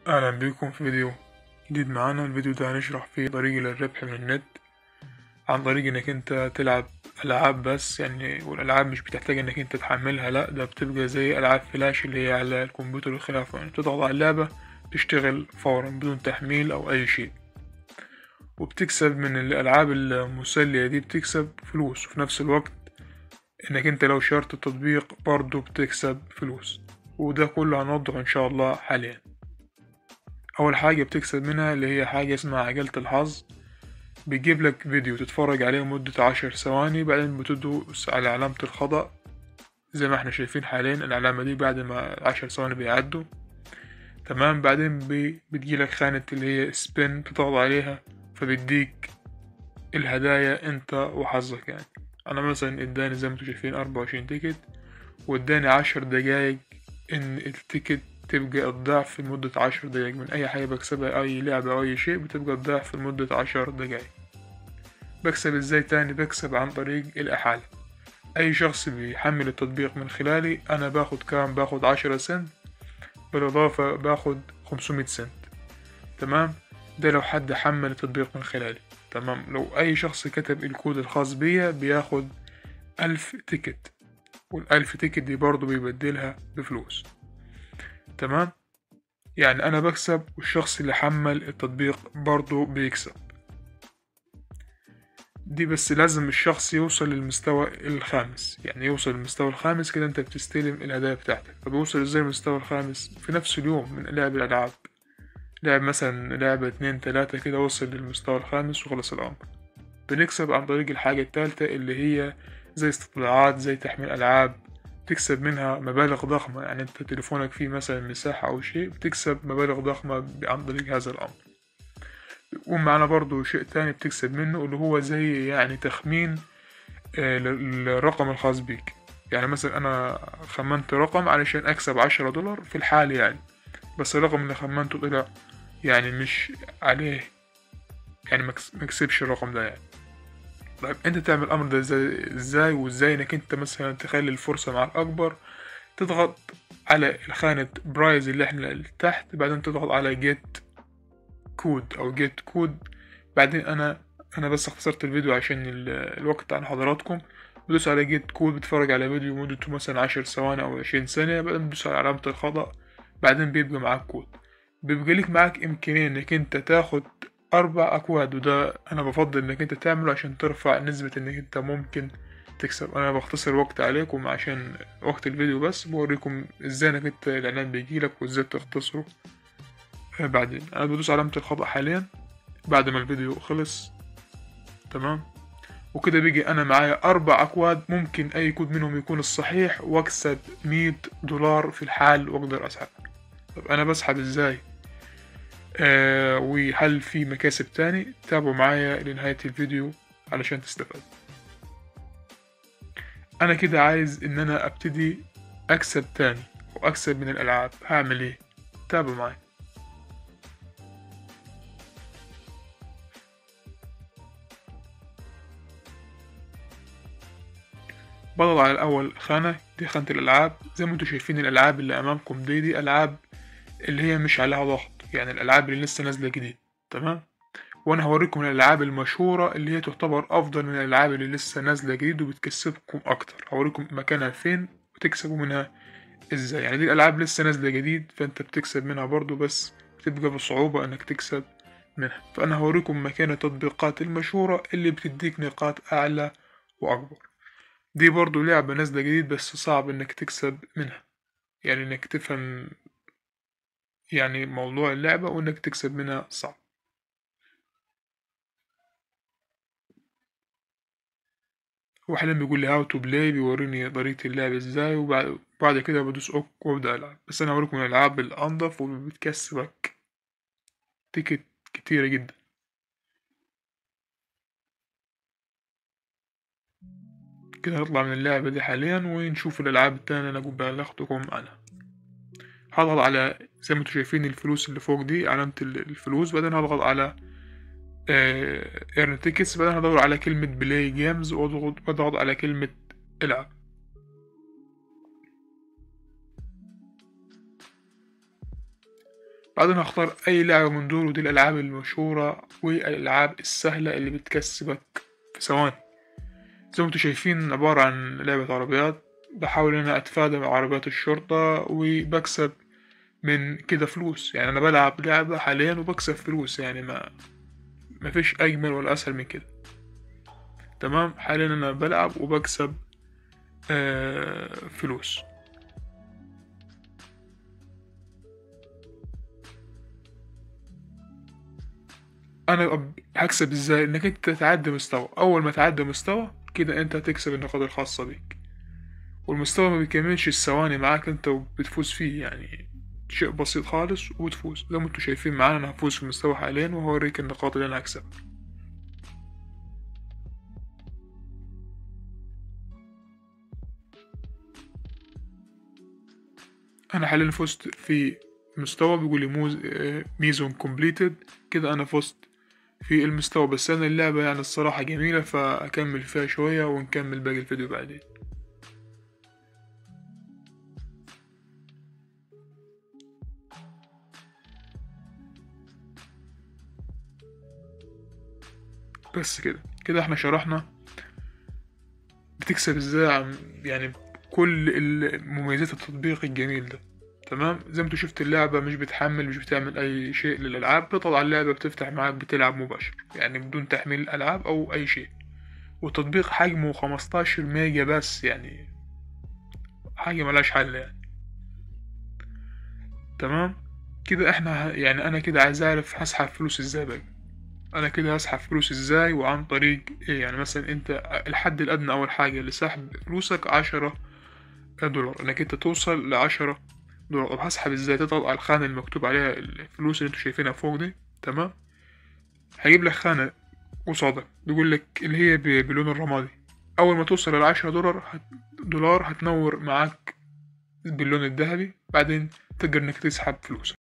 أهلا بيكم في فيديو جديد معانا. الفيديو ده هنشرح فيه طريقة للربح من النت عن طريق انك انت تلعب ألعاب بس، يعني والألعاب مش بتحتاج انك انت تحملها، لأ ده بتبقى زي ألعاب فلاش اللي هي على الكمبيوتر وخلافه، يعني بتضغط على اللعبة تشتغل فورا بدون تحميل أو أي شيء، وبتكسب من الألعاب المسلية دي، بتكسب فلوس، وفي نفس الوقت انك انت لو شرت التطبيق برضه بتكسب فلوس، وده كله هنوضحه ان شاء الله حاليا. اول حاجة بتكسب منها اللي هي حاجة اسمها عجلة الحظ، بيجيب لك فيديو تتفرج عليه مدة 10 ثواني، بعدين بتدوس على علامة الخطأ زي ما احنا شايفين حاليا. العلامة دي بعد ما 10 ثواني بيعدوا تمام، بعدين بتجيلك خانة اللي هي سبين، تضغط عليها فبيديك الهدايا انت وحظك. يعني انا مثلا اداني زي ما انتوا شايفين 24 تيكت، واداني 10 دقايق ان التيكت تبقى الضعف لمدة 10 دقايق. من اي حاجة بكسبها، اي لعبة او اي شيء، بتبقى الضعف لمدة 10 دقايق. بكسب ازاي تاني؟ بكسب عن طريق الإحالة. أي شخص بيحمل التطبيق من خلالي أنا باخد كام؟ باخد 10 سنت، بالإضافة باخد 500 سنت. تمام، ده لو حد حمل التطبيق من خلالي. تمام، لو أي شخص كتب الكود الخاص بيا بياخد 1000 تيكت، وال1000 تيكت دي برضه بيبدلها بفلوس. تمام، يعني أنا بكسب والشخص اللي حمل التطبيق برضه بيكسب. دي بس لازم الشخص يوصل للمستوى الخامس، يعني يوصل للمستوى الخامس كده انت بتستلم الهدايا بتاعتك. طب يوصل ازاي للمستوى الخامس؟ في نفس اليوم من لعب الألعاب، لعب مثلا لعبة 2 3 كده، وصل للمستوى الخامس وخلص الأمر. بنكسب عن طريق الحاجة التالتة اللي هي زي استطلاعات، زي تحميل ألعاب، تكسب منها مبالغ ضخمة. يعني انت تليفونك فيه مثلا مساحة أو شيء، بتكسب مبالغ ضخمة عن طريق هذا الأمر. ومعنا برضو شيء تاني بتكسب منه اللي هو زي يعني تخمين للرقم الخاص بيك. يعني مثلا أنا خمنت رقم علشان أكسب 10 دولار في الحال يعني، بس الرقم اللي خمنته طلع يعني مش عليه، يعني مكسبش الرقم ده يعني. طيب انت تعمل الأمر ده ازاي وازاي انك انت مثلا تخلي الفرصة معك أكبر؟ تضغط على خانة برايز اللي احنا اللي تحت، بعدين تضغط على جيت كود أو جيت كود. بعدين أنا بس اختصرت الفيديو عشان الوقت عن حضراتكم. بدوس على جيت كود، بتفرج على فيديو مدته مثلا 10 ثواني أو 20 ثانية، بعدين بدوس على علامة الخطأ، بعدين بيبقى معاك كود. بيبقى ليك معاك إمكانية إنك أنت تاخد 4 أكواد، وده أنا بفضل إنك أنت تعمله عشان ترفع نسبة إنك أنت ممكن تكسب. أنا بختصر وقت عليكم عشان وقت الفيديو، بس بوريكم إزاي إنك أنت الإعلان بيجيلك وإزاي تختصره. بعدين أنا بدوس علامة الخطأ حاليا بعد ما الفيديو خلص. تمام، وكده بيجي انا معايا 4 اكواد، ممكن اي كود منهم يكون الصحيح واكسب 100 دولار في الحال واقدر اسحب. طب انا بسحب ازاي؟ وهل في مكاسب تاني؟ تابعوا معايا لنهاية الفيديو علشان تستفاد. انا كده عايز ان انا ابتدي اكسب تاني واكسب من الالعاب، هعمل ايه؟ تابعوا معايا. بضغط على اول خانة، دي خانة الالعاب. زي ما انتوا شايفين الالعاب اللي امامكم دي العاب اللي هي مش عليها ضغط، يعني الالعاب اللي لسه نازله جديد. تمام، وانا هوريكم الالعاب المشهوره اللي هي تعتبر افضل من الالعاب اللي لسه نازله جديد وبتكسبكم اكتر. هوريكم مكانها فين وتكسبوا منها ازاي. يعني دي الالعاب لسه نازله جديد، فانت بتكسب منها برضو، بس بتبقى بصعوبه انك تكسب منها. فانا هوريكم مكان التطبيقات المشهوره اللي بتديك نقاط اعلى واكبر. دي برضو لعبه نازله جديد بس صعب انك تكسب منها، يعني انك تفهم يعني موضوع اللعبة وإنك تكسب منها صعب. هو حاليا بيقول لي هاو تو بلاي، بيوريني طريقة اللعب ازاي، وبعد كده بدوس اوك وابدأ العب. بس انا هوريكم الالعاب الانضف وبتكسبك تيكت كتيرة جدا. كده هنطلع من اللعبة دي حاليا ونشوف الالعاب التانية اللي انا كنت بلغتكم عنها. هضغط على زي ما انتوا شايفين الفلوس اللي فوق دي علامة الفلوس، بعدين هضغط على ايرن تيكتس، بعدين هدور على كلمة بلاي جيمز واضغط على كلمة العب. بعدين هختار اي لعبة من دول، ودي الالعاب المشهورة والالعاب السهلة اللي بتكسبك في ثواني. زي ما انتوا شايفين عبارة عن لعبة عربيات، بحاول ان انا اتفادى من عربيات الشرطة وبكسب من كده فلوس. يعني انا بلعب لعبة حاليا وبكسب فلوس، يعني مفيش اجمل ولا اسهل من كده. تمام، حاليا انا بلعب وبكسب فلوس. انا هكسب ازاي؟ انك انت تعدي مستوى. اول ما تعدي مستوى كده انت هتكسب النقاط الخاصة بيك، والمستوى ما بيكملش الثواني معاك انت وبتفوز فيه، يعني شيء بسيط خالص وتفوز. زي ما انتوا شايفين معانا انا هفوز في المستوى حاليا، وهوريك النقاط اللي انا هكسبها. انا حاليا فزت في مستوى بيقول لي ميزون كومبليتد، كده انا فزت في المستوى. بس انا اللعبة يعني الصراحة جميلة، فاكمل فيها شوية ونكمل باقي الفيديو بعدين. بس كده احنا شرحنا بتكسب ازاي يعني كل مميزات التطبيق الجميل ده. تمام، زي ما انتوا شفت اللعبة مش بتحمل، مش بتعمل اي شيء للالعاب، بتطلع اللعبة بتفتح معاك بتلعب مباشر، يعني بدون تحميل العاب او اي شيء. والتطبيق حجمه 15 ميجا بس، يعني حاجة ملهاش حل يعني. تمام، كده احنا يعني انا كده عايز اعرف هسحب فلوس ازاي بقى. انا كده هسحب فلوس ازاي وعن طريق ايه؟ يعني مثلا انت الحد الادنى اول حاجة لسحب فلوسك 10 دولار، انك انت توصل ل10 دولار. طب هسحب ازاي؟ تضغط على الخانة المكتوب عليها الفلوس اللي انتوا شايفينها فوق دي. تمام، هجيب لك خانة قصادك بيقول لك اللي هي بلون الرمادي. اول ما توصل ل10 دولار هتنور معاك باللون الذهبي، بعدين تقدر انك تسحب فلوسك.